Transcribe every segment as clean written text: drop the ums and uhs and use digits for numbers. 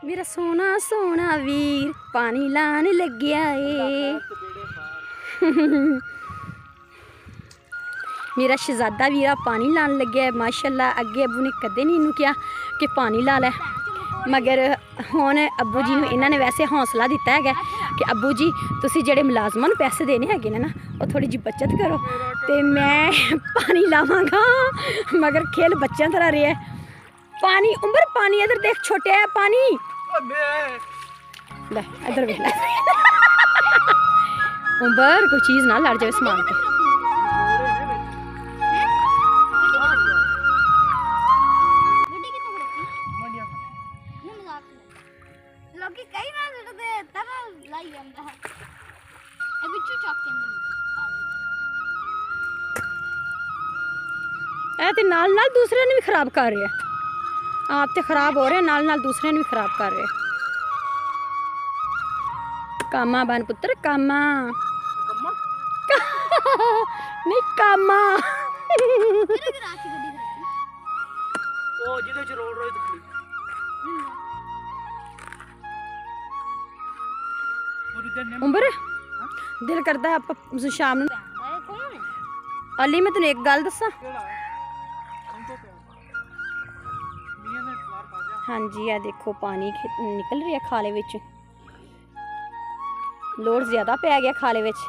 मेरा सोना सोना वीर पानी लान लग गया है। मेरा शहजादा वीरा पानी लान लग गया है माशाल्लाह। अगे अबू ने कदे नहीं इनू किया कि पानी ला लै, मगर हुण अबू जी ने इन्होंने वैसे हौसला दिता है कि अबू जी तुसी जेडे मुलाजमां नूं पैसे देने हैगे ने ना वो थोड़ी जी बचत करो तो मैं पानी लावांगा। मगर खेल बच्चों तरह रहा है। पानी उम्र पानी इधर देख छोटे है पानी ले इधर देख ले। उम्र कोई चीज़ ना लड़ जाए समान पे। ते नाल नाल दूसरे ने भी खराब कर रहे हैं। आप तो खराब हो रहे हैं, नाल नाल दूसरे ने भी खराब कर रहे हैं। कामा बन पुत्र कामा नहीं कामा उम्र दिल करता आप शाम अली मैं तेन एक गल दसा। हाँ जी आ देखो पानी निकल रहा है खाले विच। लोड ज्यादा पै गया खाले विच।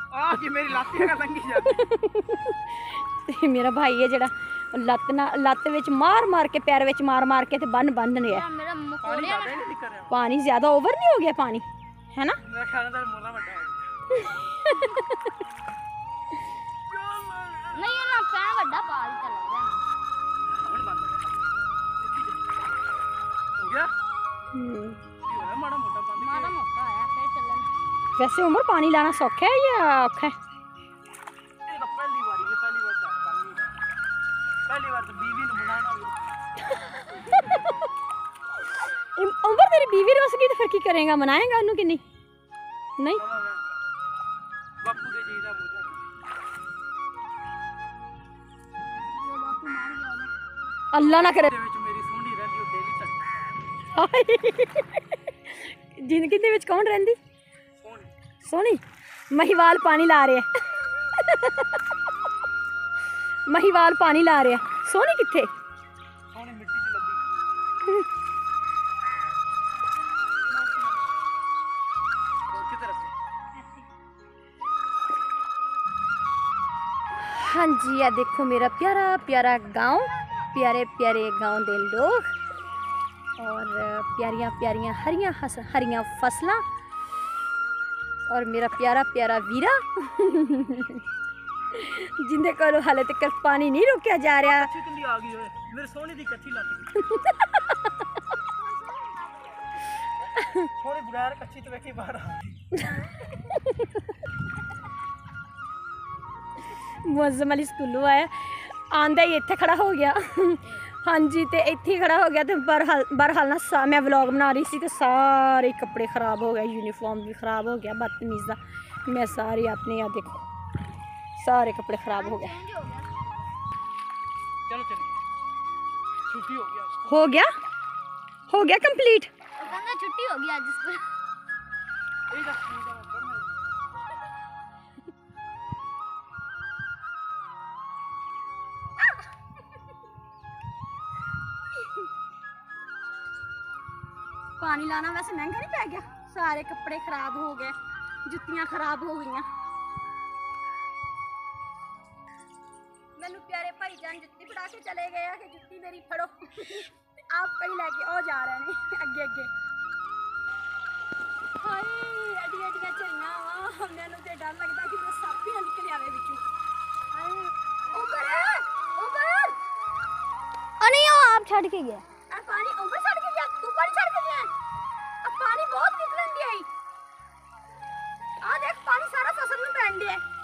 मेरा भाई है जड़ा लत्त विच मार मार के पैर विच मार मार के बन बन रहा है। पानी ज्यादा ओवर नहीं हो गया पानी है ना। वैसे उम्र पानी लाना सौखा है या औखा है? उम्र तेरी बीवी रुस गई तो फिर की करेगा, मनाएगा उन्होंने कि नहीं? नहीं अल्लाह ना करे। जिंदगी दे विच कौन रहिंदी? सोनी महिवाल पानी ला रहे हैं। महिवाल पानी ला रहे हैं। सोनी किथे? हाँ जी आ देखो मेरा प्यारा प्यारा गांव, प्यारे प्यारे गांव दे लोग और प्यारियां प्यारियां हरियां फसलां और मेरा प्यारा प्यारा वीरा जिंदे कोलों हाले तक पानी नहीं रोकया जा रहा। मेरे सोने दी कच्ची लग थोड़ी बुरार कच्ची तो वेखी बाहर मुअज्जम अली स्कूलों आया आंदा ही इत्थे खड़ा हो गया। हाँ जी तो इत्थे खड़ा हो गया तो बहरहाल ना मैं व्लॉग बना रही थी तो सारे कपड़े खराब हो गए, यूनीफॉर्म भी खराब हो गया बदतमीज़ दा। मैं सारे अपने यहाँ देखो सारे कपड़े खराब हो गए। चलो चलिए छुट्टी हो गया कंप्लीट। छुट्टी हो गया आज पानी लाना वैसे महंगा नहीं पै गया। सारे कपड़े खराब हो गए, जुत्तियां खराब हो गई। मैनू प्यारे भाईजान जुत्ती फड़ा के चले गए कि जुत्ती मेरी फड़ो। आप कहीं लेके आ जा रहे हैं अगे अगे। हाय एडियां एडियां झड़ियां वा मैनू तो डर लगता कि सप ही ना निकल आवे विचों। नहीं आप छड़ के गया पानी ऊपर छड़ के गया। तू पानी छड़ के गया अब पानी बहुत निकलन दिया। आ देख पानी सारा फसल में पैन दिया।